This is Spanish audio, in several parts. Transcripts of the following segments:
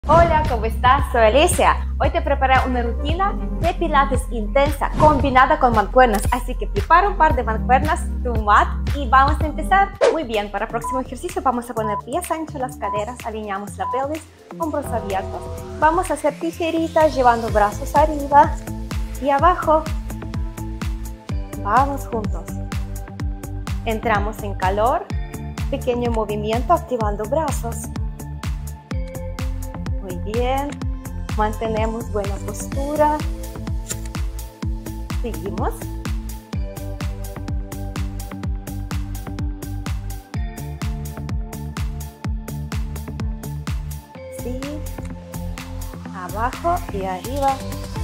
Hola, ¿cómo estás? Soy Alicia. Hoy te preparé una rutina de pilates intensa combinada con mancuernas, así que prepara un par de mancuernas, tu mat y vamos a empezar. Muy bien, para el próximo ejercicio vamos a poner pies anchos, las caderas, alineamos la pelvis, hombros abiertos. Vamos a hacer tijeritas llevando brazos arriba y abajo. Vamos juntos. Entramos en calor, pequeño movimiento activando brazos. Muy bien, mantenemos buena postura. Seguimos. Sí, abajo y arriba.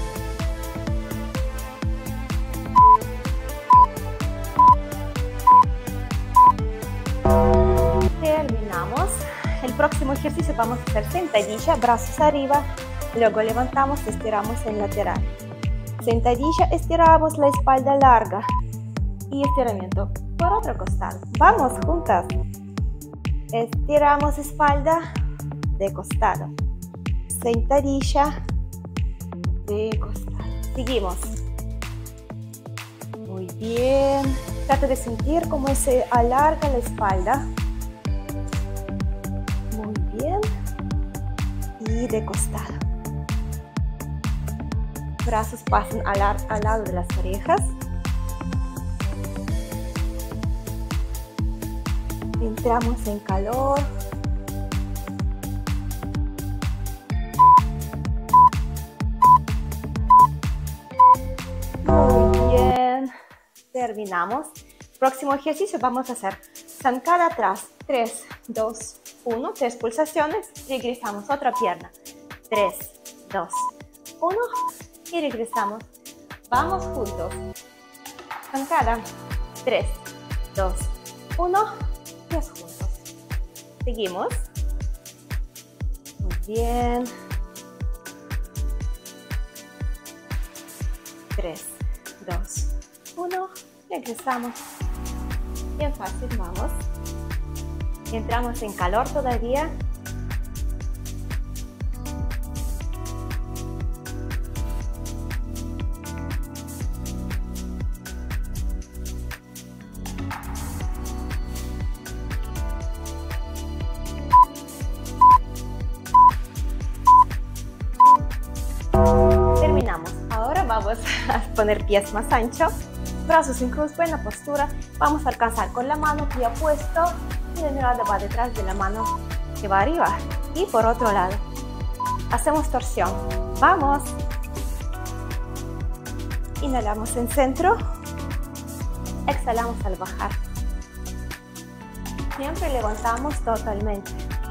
Terminamos. El próximo ejercicio vamos a hacer sentadilla, brazos arriba, luego levantamos, estiramos en lateral. Sentadilla, estiramos la espalda larga y estiramiento por otro costado. Vamos juntas. Estiramos espalda de costado. Sentadilla de costado. Seguimos. Muy bien. Trata de sentir cómo se alarga la espalda. Bien, y de costado. Brazos pasan al lado de las orejas. Entramos en calor. Muy bien. Terminamos. Próximo ejercicio vamos a hacer zancada atrás. 3, 2, 1, 3 pulsaciones, regresamos otra pierna, 3, 2, 1 y regresamos, vamos juntos, zancada, 3, 2, 1, pies juntos, seguimos, muy bien, 3, 2, 1, regresamos, bien fácil, vamos. Entramos en calor todavía. Terminamos. Ahora vamos a poner pies más anchos, brazos en cruz, buena postura. Vamos a alcanzar con la mano pie opuesto. Y la mirada va detrás de la mano que va arriba y por otro lado. Hacemos torsión. Vamos. Inhalamos en centro. Exhalamos al bajar. Siempre levantamos totalmente.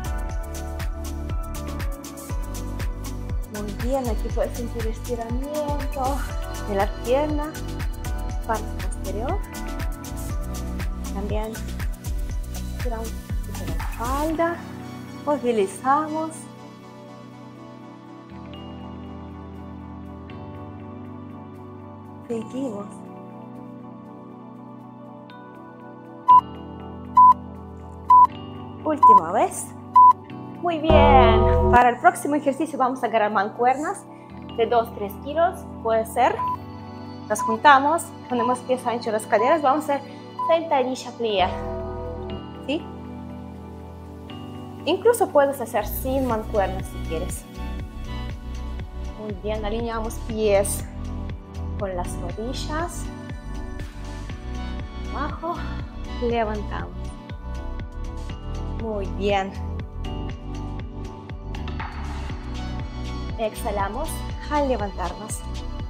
Muy bien, aquí puedes sentir estiramiento de la pierna, parte posterior. También estiramos la espalda, movilizamos. Seguimos. Última vez. Muy bien. Para el próximo ejercicio vamos a agarrar mancuernas de 2-3 kilos. Puede ser. Las juntamos, ponemos pies anchos las caderas. Vamos a hacer sentadilla plié. ¿Sí? Incluso puedes hacer sin mancuernas si quieres. Muy bien, alineamos pies con las rodillas. Abajo, levantamos. Muy bien. Exhalamos al levantarnos.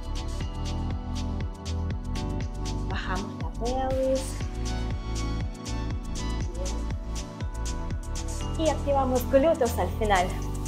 Bajamos la pelvis. Y activamos glúteos al final.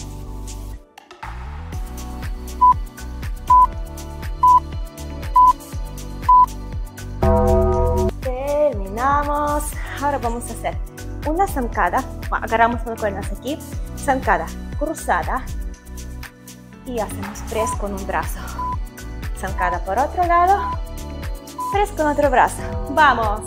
Terminamos. Ahora vamos a hacer una zancada. Agarramos mancuernas aquí. Zancada cruzada. Y hacemos press con un brazo. Zancada por otro lado. Press con otro brazo. Vamos.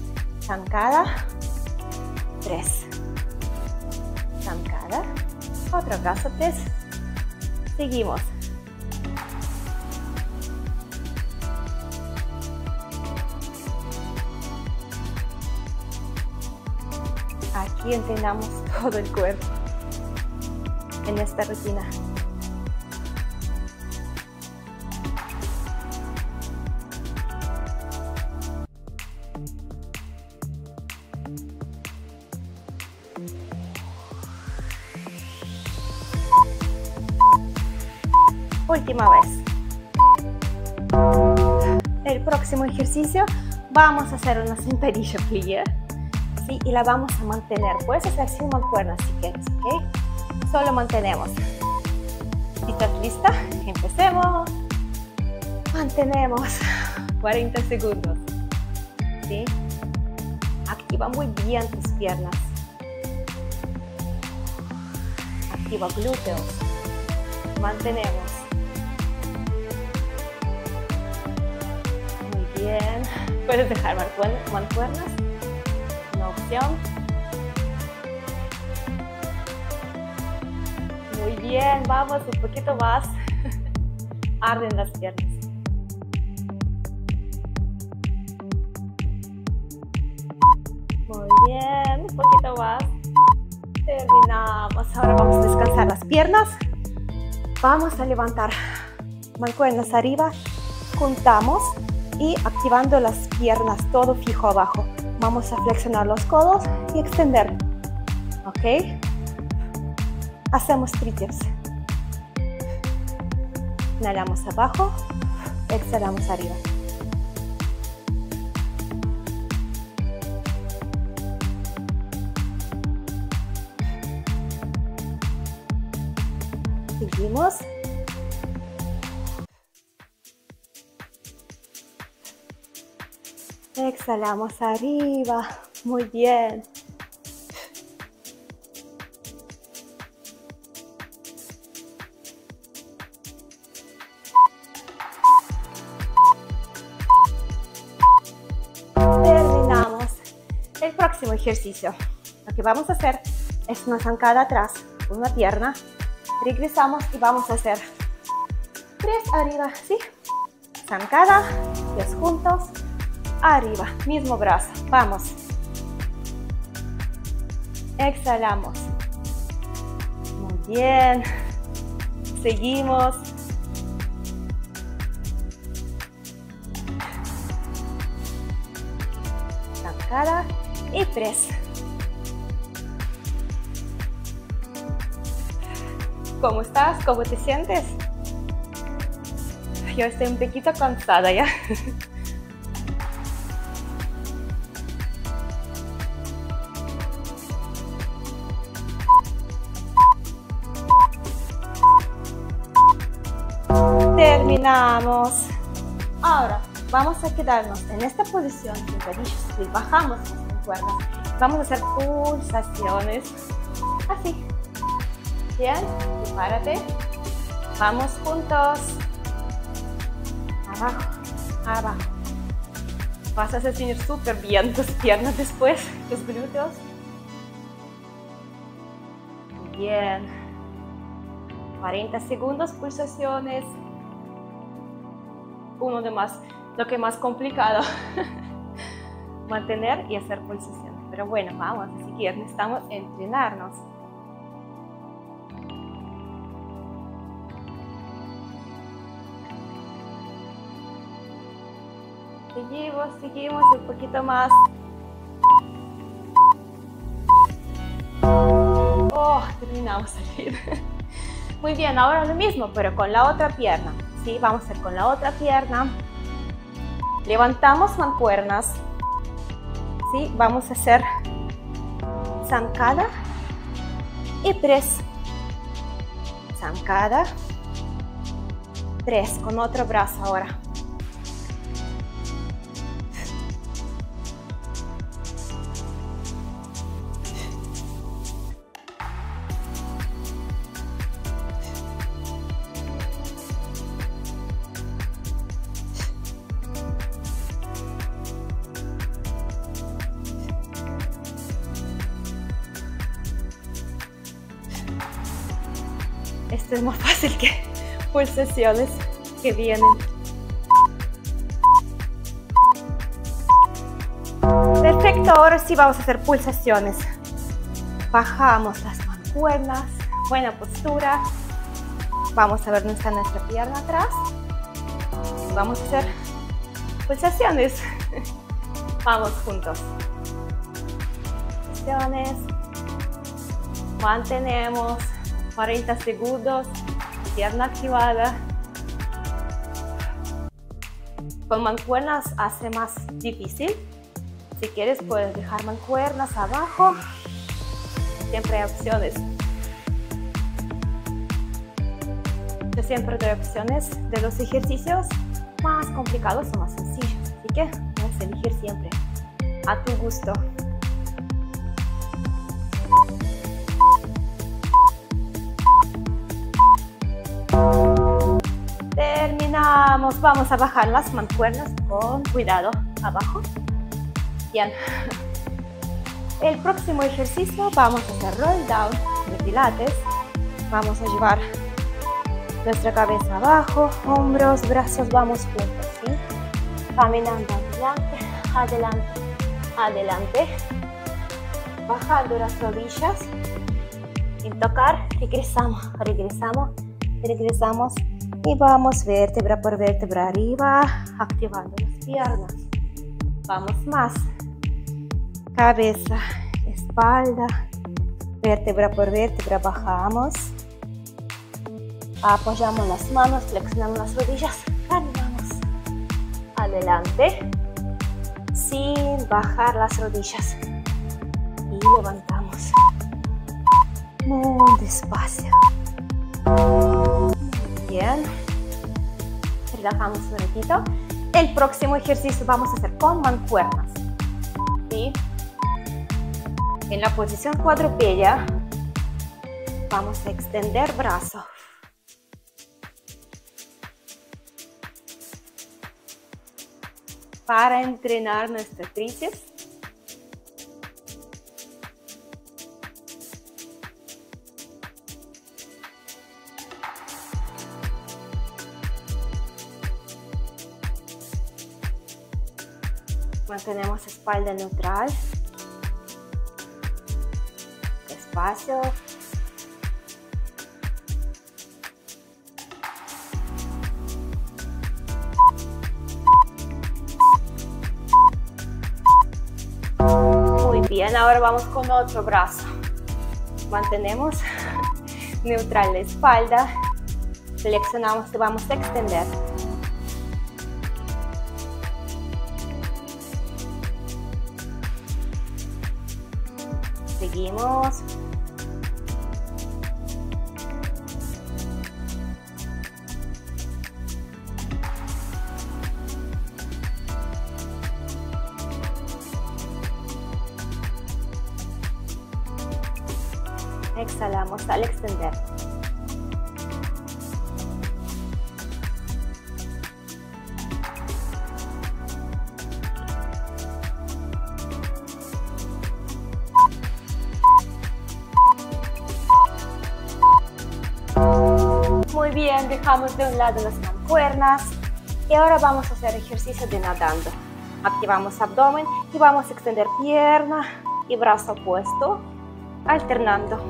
Zancada. Press. Zancada. Otro brazo, 3. Seguimos. Aquí entrenamos todo el cuerpo en esta rutina. Última vez. El próximo ejercicio vamos a hacer una sentadilla plié, ¿sí? Y la vamos a mantener. Puedes hacer sin mancuernas si quieres, ¿ok? Solo mantenemos. Si estás lista, empecemos. Mantenemos 40 segundos, ¿sí? Activa muy bien tus piernas. Activa glúteos. Mantenemos. Muy bien. Puedes dejar mancuernas. Una opción. Muy bien. Vamos un poquito más. Arden las piernas. Muy bien. Un poquito más. Terminamos. Ahora vamos a descansar las piernas. Vamos a levantar mancuernas arriba, juntamos y activando las piernas, todo fijo abajo. Vamos a flexionar los codos y extender. ¿Ok? Hacemos tríceps. Inhalamos abajo, exhalamos arriba. Seguimos. Exhalamos arriba. Muy bien. Terminamos. El próximo ejercicio. Lo que vamos a hacer es una zancada atrás, una pierna. Regresamos y vamos a hacer 3 arriba, ¿sí? Zancada, pies juntos, arriba, mismo brazo, vamos. Exhalamos. Muy bien. Seguimos. Zancada y 3. ¿Cómo estás? ¿Cómo te sientes? Yo estoy un poquito cansada ya. Terminamos. Ahora vamos a quedarnos en esta posición y bajamos las mancuernas. Vamos a hacer pulsaciones así. Bien, prepárate. Vamos juntos. Abajo, abajo. Vas a sentir súper bien tus piernas después, tus glúteos. Bien. 40 segundos, pulsaciones. Lo que más complicado. Mantener y hacer pulsaciones. Pero bueno, vamos a seguir. Necesitamos entrenarnos. Seguimos un poquito más. Oh, terminamos salir. Muy bien, ahora lo mismo, pero con la otra pierna. ¿Sí? Vamos a hacer con la otra pierna. Levantamos mancuernas. ¿Sí? Vamos a hacer zancada y press. Zancada. Press con otro brazo ahora. Esto es más fácil que pulsaciones que vienen. Perfecto, ahora sí vamos a hacer pulsaciones. Bajamos las mancuernas, buena postura. Vamos a ver dónde está nuestra pierna atrás. Vamos a hacer pulsaciones. Vamos juntos. Pulsaciones. Mantenemos 40 segundos. Pierna activada. Con mancuernas hace más difícil. Si quieres puedes dejar mancuernas abajo. Siempre hay opciones. Yo siempre doy opciones de los ejercicios más complicados o más sencillos. Así que puedes elegir siempre a tu gusto. Terminamos. Vamos a bajar las mancuernas con cuidado abajo. Bien. El próximo ejercicio vamos a hacer roll down de pilates. Vamos a llevar nuestra cabeza abajo, hombros, brazos, vamos juntos, ¿sí? Caminando adelante, adelante, adelante. Bajando las rodillas. Sin tocar, regresamos, regresamos, regresamos. Y vamos vértebra por vértebra arriba, activando las piernas. Vamos más. Cabeza, espalda, vértebra por vértebra, bajamos. Apoyamos las manos, flexionamos las rodillas, caminamos adelante sin bajar las rodillas y levantamos muy despacio. Muy bien, relajamos un ratito. El próximo ejercicio vamos a hacer con mancuernas, ¿sí? En la posición cuadrupedia vamos a extender brazo. Para entrenar nuestra tríceps. Mantenemos espalda neutral. Despacio. Bien, ahora vamos con otro brazo. Mantenemos neutral la espalda. Flexionamos y vamos a extender. Seguimos. Exhalamos al extender. Muy bien, dejamos de un lado las mancuernas y ahora vamos a hacer ejercicio de nadando. Activamos abdomen y vamos a extender pierna y brazo opuesto, alternando.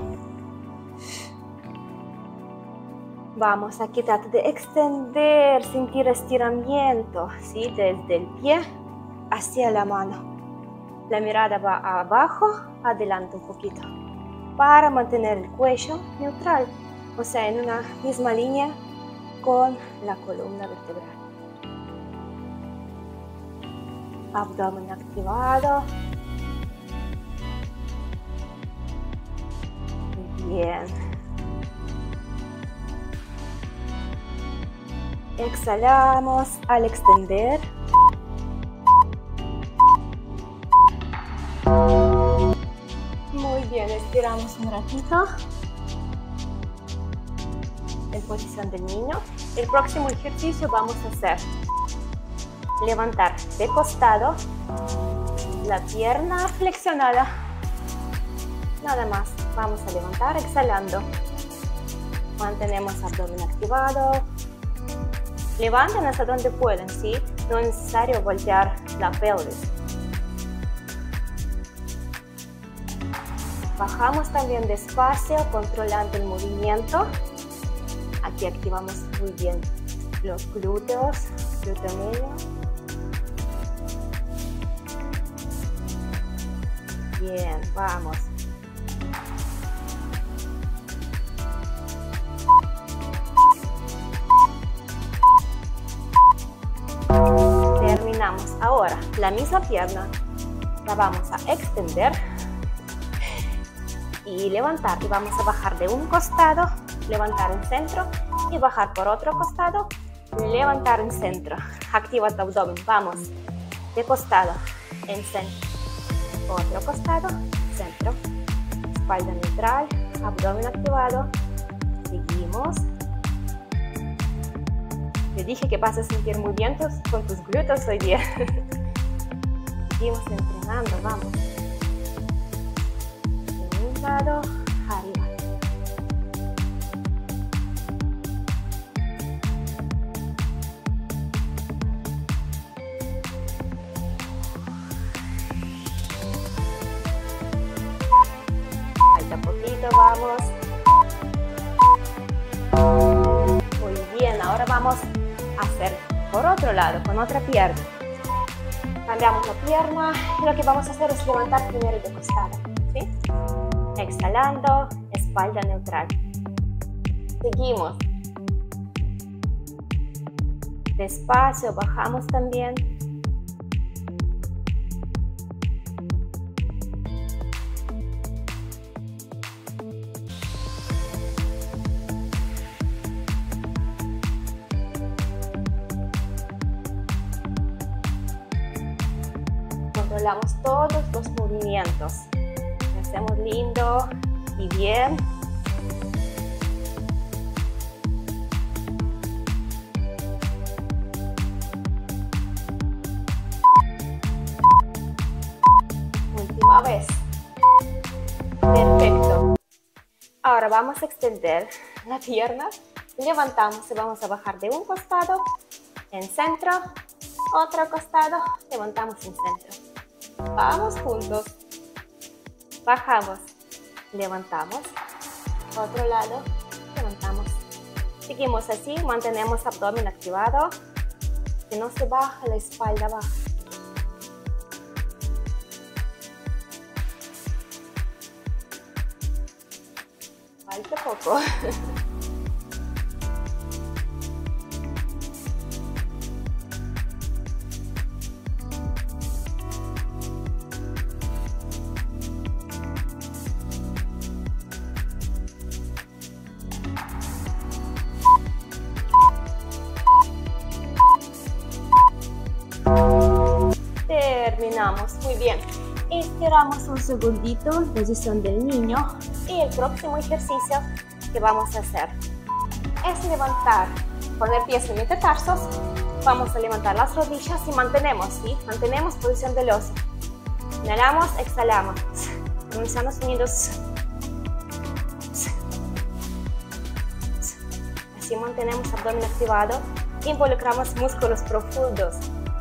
Vamos aquí, trata de extender, sentir estiramiento, ¿sí? Desde el pie hacia la mano. La mirada va abajo, adelante un poquito, para mantener el cuello neutral, o sea, en una misma línea con la columna vertebral. Abdomen activado. Muy bien. Exhalamos al extender. Muy bien, estiramos un ratito en posición del niño. El próximo ejercicio vamos a hacer levantar de costado, la pierna flexionada, nada más. Vamos a levantar exhalando. Mantenemos abdomen activado. Levanten hasta donde pueden, ¿sí? No es necesario voltear la pelvis. Bajamos también despacio, controlando el movimiento. Aquí activamos muy bien los glúteos, glúteo medio. Bien, vamos. Terminamos. Ahora, la misma pierna la vamos a extender y levantar. Y vamos a bajar de un costado, levantar en centro y bajar por otro costado, levantar en centro. Activa tu abdomen. Vamos. De costado, en centro. Otro costado, centro. Espalda neutral, abdomen activado. Seguimos. Te dije que vas a sentir muy bien con tus glúteos hoy día. Seguimos entrenando, vamos. De un lado, arriba. Falta poquito, vamos. Muy bien, ahora vamos a hacer por otro lado, con otra pierna. Cambiamos la pierna y lo que vamos a hacer es levantar primero de costado, ¿sí? Exhalando, espalda neutral. Seguimos. Despacio, bajamos también. Controlamos todos los movimientos. Lo hacemos lindo y bien. Última vez. Perfecto. Ahora vamos a extender la pierna. Levantamos y vamos a bajar de un costado en centro. Otro costado, levantamos en centro. Vamos juntos. Bajamos, levantamos. Otro lado, levantamos. Seguimos así, mantenemos abdomen activado. Que no se baja la espalda baja. Falta poco. Terminamos, muy bien. Estiramos un segundito en posición del niño y el próximo ejercicio que vamos a hacer es levantar, poner pies en metatarsos. Vamos a levantar las rodillas y mantenemos, ¿sí? Mantenemos posición del oso. Inhalamos, exhalamos. Manos unidos. Así mantenemos abdomen activado. Involucramos músculos profundos.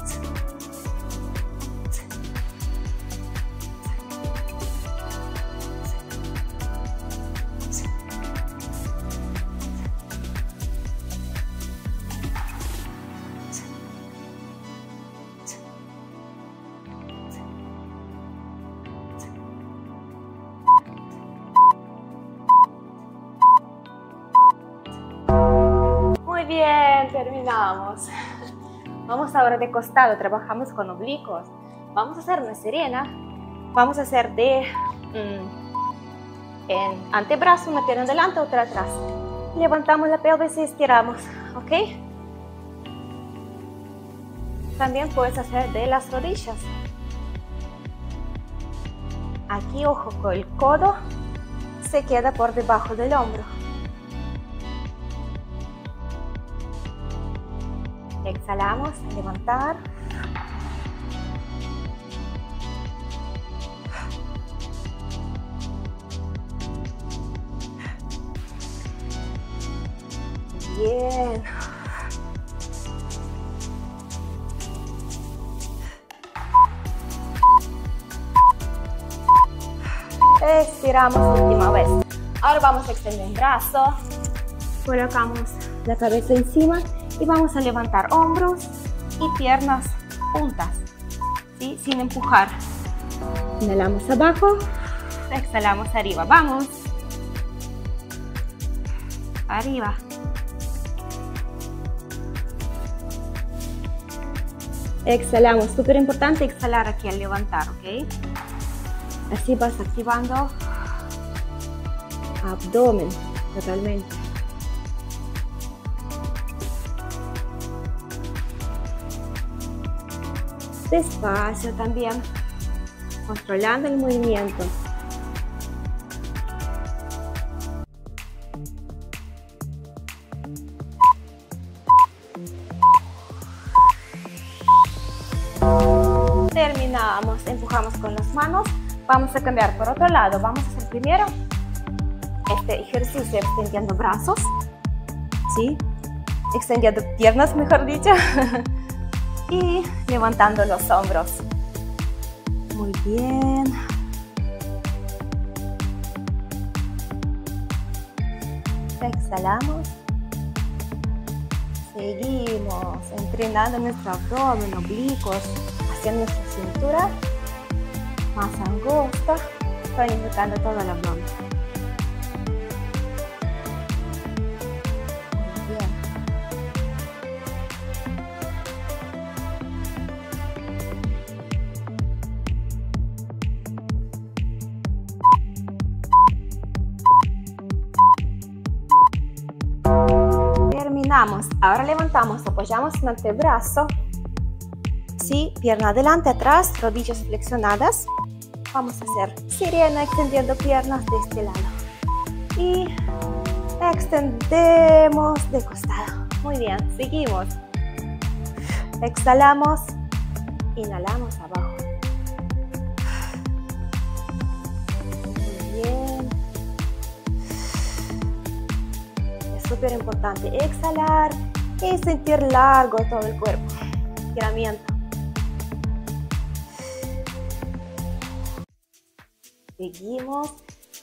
Muy bien, terminamos. Vamos ahora de costado, trabajamos con oblicuos. Vamos a hacer una sirena. Vamos a hacer de en antebrazo, una pierna adelante, otra atrás. Levantamos la pelvis y estiramos, ¿ok? También puedes hacer de las rodillas. Aquí, ojo, con el codo se queda por debajo del hombro. Exhalamos, levantar. bien. Estiramos última vez. Ahora vamos a extender el brazo. Colocamos la cabeza encima y vamos a levantar hombros y piernas juntas, ¿sí? Sin empujar. Inhalamos abajo, exhalamos arriba. Vamos. Arriba. Exhalamos. Súper importante exhalar aquí al levantar, ¿ok? Así vas activando abdomen totalmente. Despacio también, controlando el movimiento. Terminamos, empujamos con las manos. Vamos a cambiar por otro lado. Vamos a hacer primero este ejercicio extendiendo brazos, ¿sí? Extendiendo piernas, mejor dicho. Y levantando los hombros. Muy bien. Exhalamos. Seguimos entrenando nuestro abdomen, oblicuos, hacia nuestra cintura más angosta. Estoy disfrutando todo el abdomen. Muy bien. Terminamos. Ahora levantamos, apoyamos el antebrazo. Sí, pierna adelante, atrás, rodillas flexionadas. Vamos a hacer sirena extendiendo piernas de este lado. Y extendemos de costado. Muy bien, seguimos. Exhalamos, inhalamos abajo. Muy bien. Es súper importante exhalar y sentir largo todo el cuerpo. Estiramiento. Seguimos.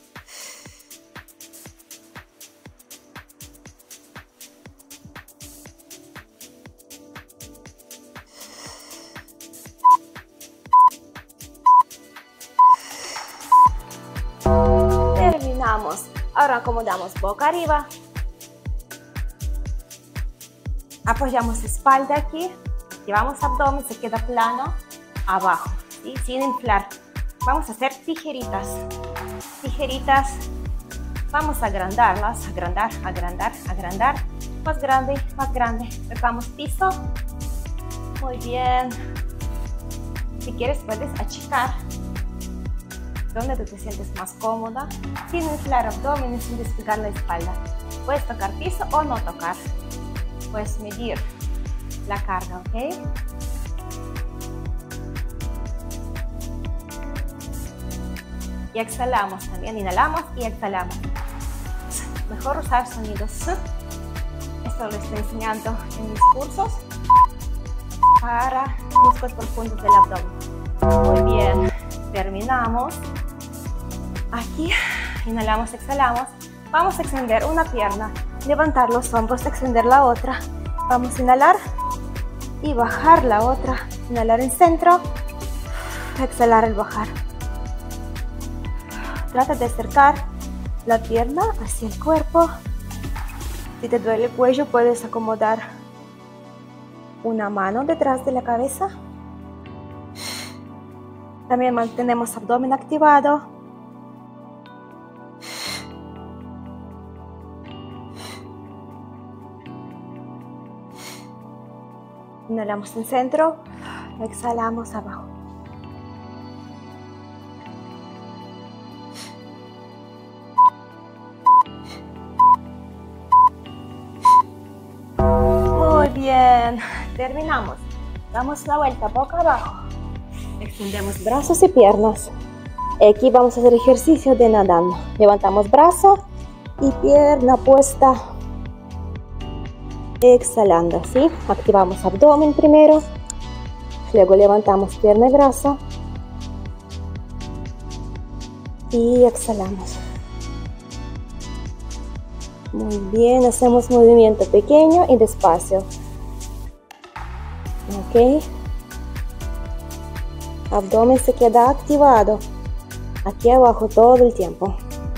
Terminamos. Ahora acomodamos boca arriba. Apoyamos espalda aquí. Llevamos abdomen, se queda plano abajo, ¿sí? Sin inflar. Vamos a hacer tijeritas. Tijeritas. Vamos a agrandarlas. Agrandar, agrandar, agrandar. Más grande, más grande. Tocamos piso. Muy bien. Si quieres puedes achicar donde tú te sientes más cómoda. Sin inflar abdomen y sin despegar la espalda. Puedes tocar piso o no tocar. Puedes medir la carga, ¿ok? Y exhalamos también, inhalamos y exhalamos. Mejor usar sonidos. Esto lo estoy enseñando en mis cursos para músculos profundos del abdomen. Muy bien, terminamos. Aquí, inhalamos, exhalamos. Vamos a extender una pierna, levantar los hombros, extender la otra. Vamos a inhalar y bajar la otra. Inhalar en centro, exhalar al bajar. Trata de acercar la pierna hacia el cuerpo. Si te duele el cuello, puedes acomodar una mano detrás de la cabeza. También mantenemos abdomen activado. Inhalamos en centro, exhalamos abajo. Bien, terminamos. Damos la vuelta boca abajo. Extendemos brazos y piernas. Aquí vamos a hacer ejercicio de nadando. Levantamos brazo y pierna puesta Exhalando, ¿sí? Activamos abdomen primero, luego levantamos pierna y brazo y exhalamos. Muy bien, hacemos movimiento pequeño y despacio. Ok. Abdomen se queda activado aquí abajo todo el tiempo.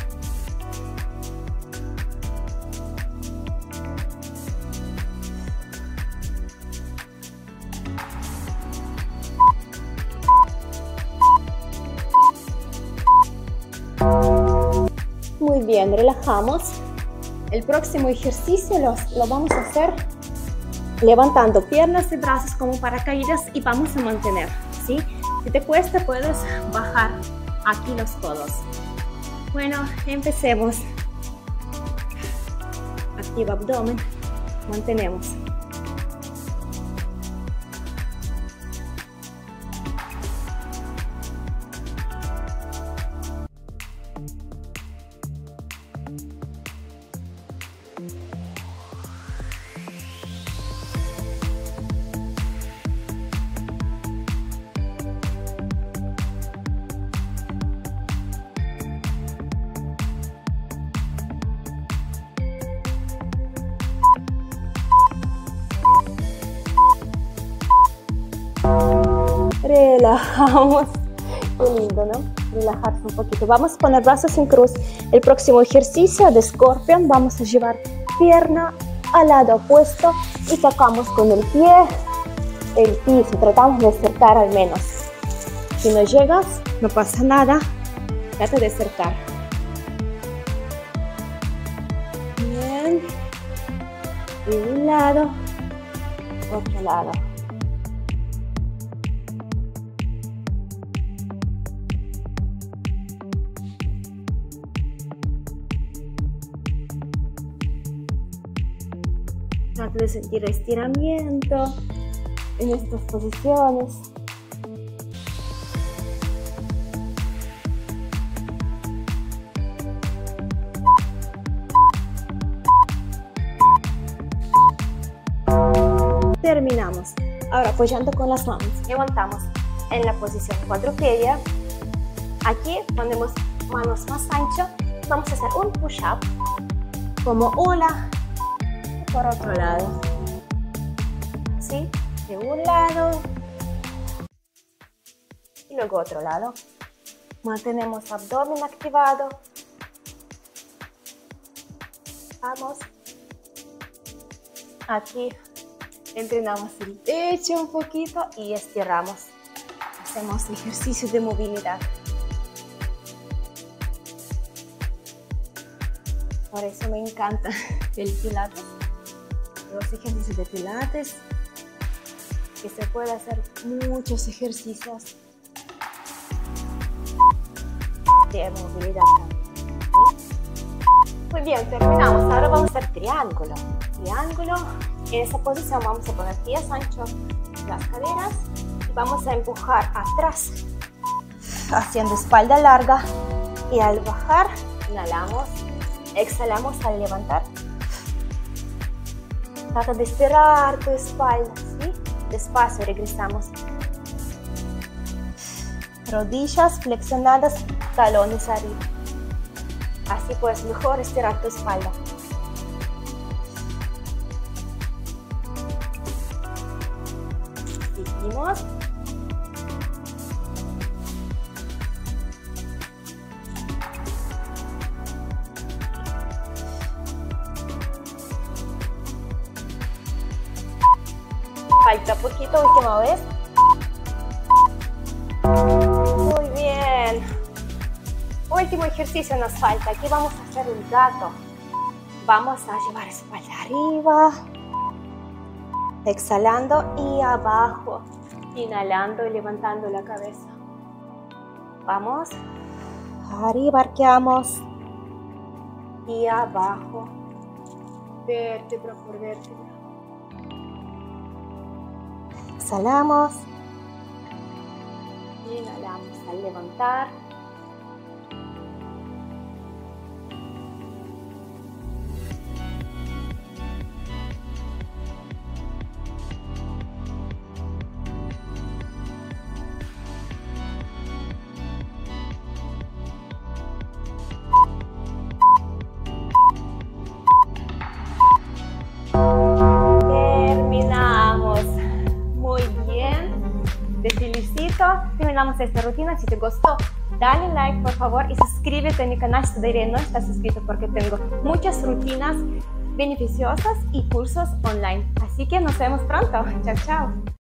Muy bien, relajamos. El próximo ejercicio lo vamos a hacer levantando piernas y brazos como paracaídas y vamos a mantener, ¿sí? Si te cuesta, puedes bajar aquí los codos. Bueno, empecemos. Activa abdomen, mantenemos. Relajamos. Qué lindo, ¿no? Relajarse un poquito. Vamos a poner brazos en cruz. El próximo ejercicio de Scorpion. Vamos a llevar pierna al lado opuesto y tocamos con el pie el piso. Tratamos de acercar al menos. Si no llegas, no pasa nada. Trata de acercar. Bien. Y un lado, otro lado. Trata de sentir estiramiento en estas posiciones. Terminamos. Ahora apoyando con las manos, levantamos en la posición cuadrupedia. Aquí ponemos manos más ancho. Vamos a hacer un push-up como ola. Por otro lado, ¿sí? De un lado y luego otro lado. Mantenemos abdomen activado. Vamos. Aquí entrenamos el pecho un poquito y estiramos. Hacemos ejercicio de movilidad. Por eso me encanta el pilates. Los ejercicios de pilates, que se puede hacer muchos ejercicios de movilidad. ¿Sí? Muy bien, terminamos. Ahora vamos a hacer triángulo. Triángulo. En esa posición vamos a poner pies anchos, las caderas y vamos a empujar atrás, haciendo espalda larga. Y al bajar, inhalamos, exhalamos al levantar. Trata de estirar tu espalda, ¿sí? Despacio, regresamos. Rodillas flexionadas, talones arriba. Así puedes mejor estirar tu espalda. Seguimos. Falta poquito, última vez. Muy bien. Último ejercicio nos falta. Aquí vamos a hacer un gato. Vamos a llevar espalda arriba. Exhalando y abajo. Inhalando y levantando la cabeza. Vamos. Arriba arqueamos. Y abajo. Vértebra por vértebra. Exhalamos, inhalamos al levantar, terminamos esta rutina. Si te gustó, dale like por favor y suscríbete a mi canal si todavía no estás suscrito, porque tengo muchas rutinas beneficiosas y cursos online. Así que nos vemos pronto. Chao, chao.